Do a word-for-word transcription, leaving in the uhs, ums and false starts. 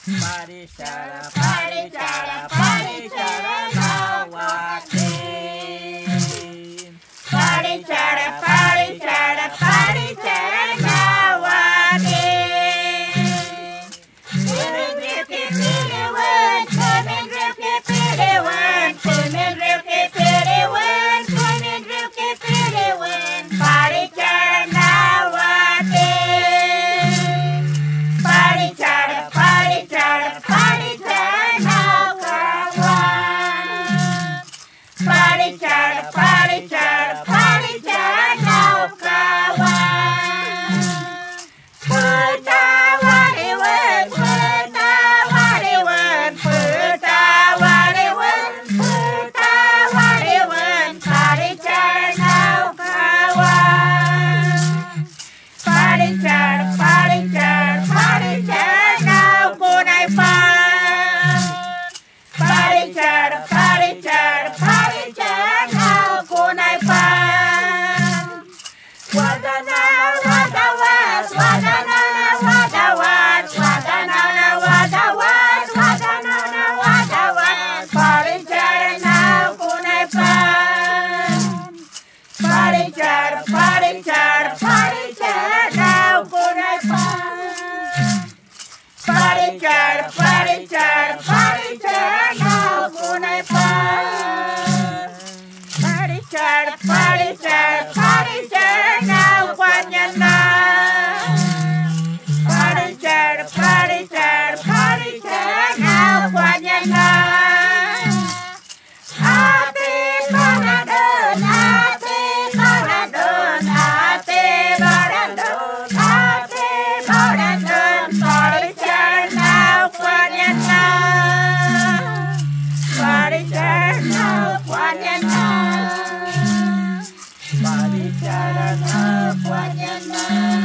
Paricara, paricara, paricara nawati. Paricara, paricara, paricara nawati. Women drip it pretty one, women drip it pretty one, women drip it pretty one, women drip it pretty one. Paricara nawati. Paricara, paricara, paricara naukawan. Paricara, paricara, paricara naukawan. Putawariwan, putawariwan, putawariwan, putawariwan, paricara naukawan. Paricara, paricara, paricara naukunay pan. Paricara, paricara, paricara naukunay pan. Wadana, wadawas, wadana, wadawas, wadana, wadawas, wadana, wadawas, paricara naukunay pan. Paricara, paricara, paricara naukunay pan. Paricara, paricara, paricara naukunay pan. Paricara, paricara, paricara naukanyan na. Paricara, paricara, paricara naukanyan na. Ate Baradon, ate Baradon, ate Baradon, ate Baradon, paricara naukanyan na. Paricara naukanyan na. Paricara naukanyan na.